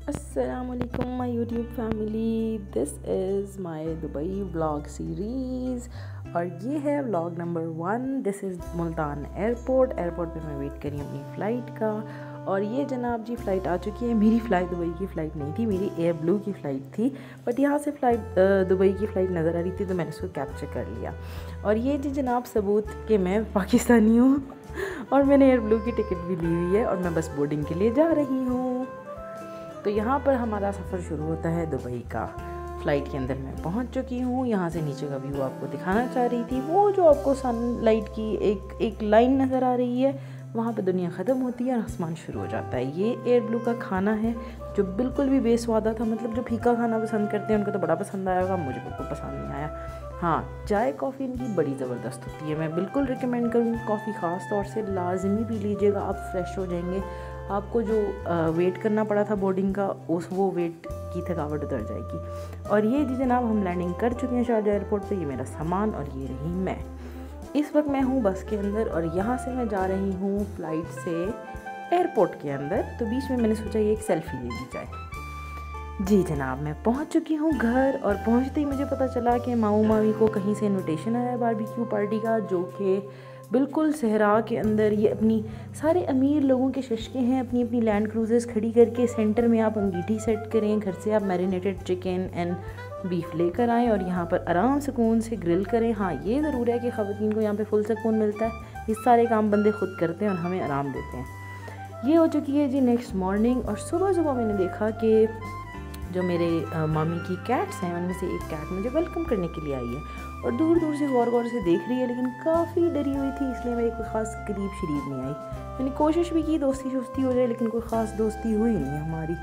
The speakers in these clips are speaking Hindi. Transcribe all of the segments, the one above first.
Assalamualaikum my YouTube family, this is my Dubai vlog series और ये है vlog number 1। This is Multan airport पे मैं वेट करी अपनी फ़्लाइट का। और ये जनाब जी फ़्लाइट आ चुकी है। मेरी फ़्लाइट दुबई की फ़्लाइट नहीं थी, मेरी एयर ब्लू की फ़्लाइट थी, बट यहाँ से फ़्लाइट दुबई की फ़्लाइट नज़र आ रही थी तो मैंने उसको कैप्चर कर लिया। और ये जी जनाब सबूत कि मैं पाकिस्तानी हूँ और मैंने एयर ब्लू की टिकट भी ली हुई है और मैं बस बोर्डिंग के लिए जा रही हूँ। तो यहाँ पर हमारा सफ़र शुरू होता है दुबई का। फ़्लाइट के अंदर मैं पहुँच चुकी हूँ। यहाँ से नीचे का व्यू आपको दिखाना चाह रही थी। वो जो आपको सनलाइट की एक लाइन नज़र आ रही है, वहाँ पे दुनिया ख़त्म होती है और आसमान शुरू हो जाता है। ये एयर ब्लू का खाना है जो बिल्कुल भी बेस्वादा था। मतलब जो फीका खाना पसंद करते हैं उनको तो बड़ा पसंद आया होगा, मुझे बिल्कुल पसंद नहीं आया। हाँ, चाय कॉफ़ी इनकी बड़ी ज़बरदस्त होती है। मैं बिल्कुल रिकमेंड करूँगी कॉफ़ी ख़ास तौर से लाजमी पी लीजिएगा, आप फ्रेश हो जाएंगे। आपको जो वेट करना पड़ा था बोर्डिंग का, वो वेट की थकावट उतर जाएगी। और ये जी जनाब हम लैंडिंग कर चुके हैं शारजा एयरपोर्ट पे। ये मेरा सामान और ये रही मैं। इस वक्त मैं हूँ बस के अंदर और यहाँ से मैं जा रही हूँ फ़्लाइट से एयरपोर्ट के अंदर। तो बीच में मैंने सोचा ये एक सेल्फ़ी ले ली जाए। जी जनाब मैं पहुँच चुकी हूँ घर और पहुँचते ही मुझे पता चला कि माऊ मामी को कहीं से इनविटेशन आया है बारबेक्यू पार्टी का, जो कि बिल्कुल सहरा के अंदर। ये अपनी सारे अमीर लोगों के शशके हैं, अपनी अपनी लैंड क्रूज़र्स खड़ी करके सेंटर में आप अंगीठी सेट करें, घर से आप मैरिनेटेड चिकन एंड बीफ लेकर आएँ और यहाँ पर आराम सुकून से ग्रिल करें। हाँ, ये ज़रूर है कि ख़वातीन को यहाँ पे फुल सुकून मिलता है। ये सारे काम बंदे खुद करते हैं और हमें आराम देते हैं। ये हो चुकी है जी नेक्स्ट मॉर्निंग और सुबह मैंने देखा कि जो मेरे मामी की कैट्स हैं उनमें से एक कैट मुझे वेलकम करने के लिए आई है और दूर दूर से गौर से देख रही है, लेकिन काफ़ी डरी हुई थी, इसलिए मेरी कोई ख़ास करीब शरीब नहीं आई। मैंने कोशिश भी की दोस्ती शोस्ती हो जाए, लेकिन कोई ख़ास दोस्ती हुई नहीं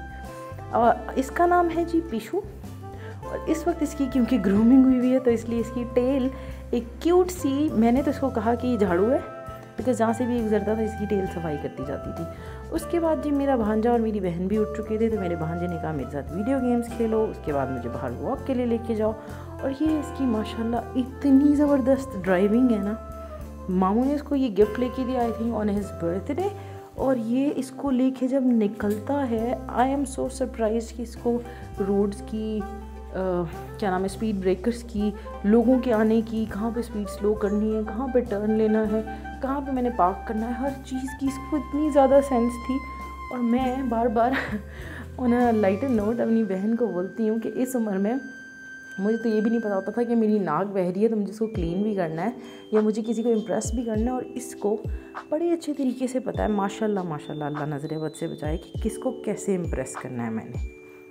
हमारी। इसका नाम है जी पिशू और इस वक्त इसकी क्योंकि ग्रूमिंग हुई है तो इसलिए इसकी टेल एक क्यूट सी, मैंने तो इसको कहा कि ये झाड़ू है, बिकॉज जहाँ से भी गुजरता था इसकी टेल सफाई करती जाती थी। उसके बाद जी मेरा भांजा और मेरी बहन भी उठ चुके थे, तो मेरे भांजे ने कहा मेरे साथ वीडियो गेम्स खेलो, उसके बाद मुझे बाहर वॉक के लिए लेके जाओ। और ये इसकी माशाल्लाह इतनी ज़बरदस्त ड्राइविंग है ना। मामू ने इसको ये गिफ्ट लेके दिया I think on his birthday, और ये इसको लेके जब निकलता है आई एम सो सरप्राइज कि इसको रोड्स की क्या नाम है, स्पीड ब्रेकर्स की, लोगों के आने की, कहाँ पे स्पीड स्लो करनी है, कहाँ पे टर्न लेना है, कहाँ पे मैंने पार्क करना है, हर चीज़ की इसको इतनी ज़्यादा सेंस थी। और मैं बार बार ऑन अ लाइटर नोट अपनी बहन को बोलती हूँ कि इस उम्र में मुझे तो ये भी नहीं पता होता था कि मेरी नाक बह रही है तो मुझे इसको क्लीन भी करना है या मुझे किसी को इम्प्रेस भी करना है। और इसको बड़े अच्छे तरीके से पता है माशाल्लाह माशाल्लाह, अल्लाह नज़र बद से बचाए कि किसको कैसे इम्प्रेस करना है। मैंने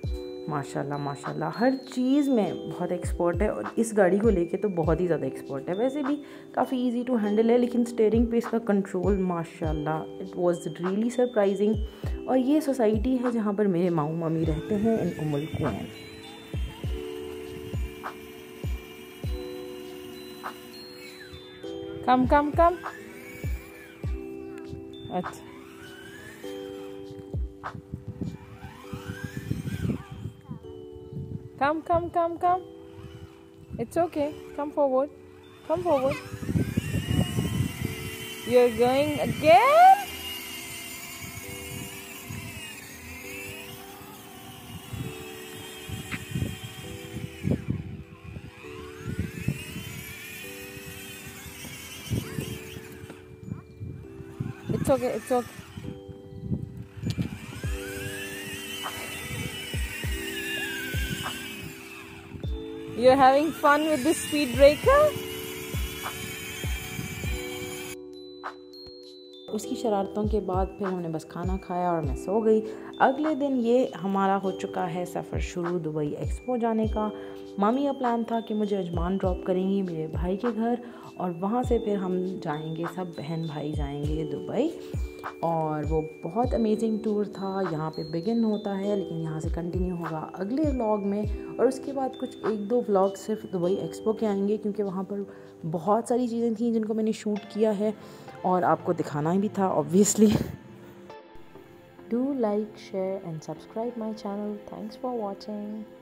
माशाल्लाह हर चीज़ में बहुत एक्सपर्ट है और इस गाड़ी को लेके तो बहुत ही ज़्यादा एक्सपर्ट है। वैसे भी काफ़ी इजी टू हैंडल है, लेकिन स्टीयरिंग पे इसका कंट्रोल माशाल्लाह इट वाज रियली सरप्राइजिंग। और ये सोसाइटी है जहाँ पर मेरे माऊ मामी रहते हैं इन उम्मुल कुवैन। कम अच्छा come. It's okay. Come forward. You're going again? It's okay. You're having fun with this speed breaker? उसकी शरारतों के बाद फिर हमने बस खाना खाया और मैं सो गई। अगले दिन ये हमारा हो चुका है सफ़र शुरू दुबई एक्सपो जाने का। मामी का प्लान था कि मुझे अजमान ड्रॉप करेंगी मेरे भाई के घर और वहाँ से फिर हम जाएंगे, सब बहन भाई जाएंगे दुबई। और वो बहुत अमेजिंग टूर था। यहाँ पे बिगिन होता है लेकिन यहाँ से कंटिन्यू होगा अगले व्लॉग में। और उसके बाद कुछ 1-2 व्लॉग सिर्फ दुबई एक्सपो के आएंगे, क्योंकि वहाँ पर बहुत सारी चीज़ें थी जिनको मैंने शूट किया है और आपको दिखाना भी था obviously. Do like, share and subscribe my channel. Thanks for watching.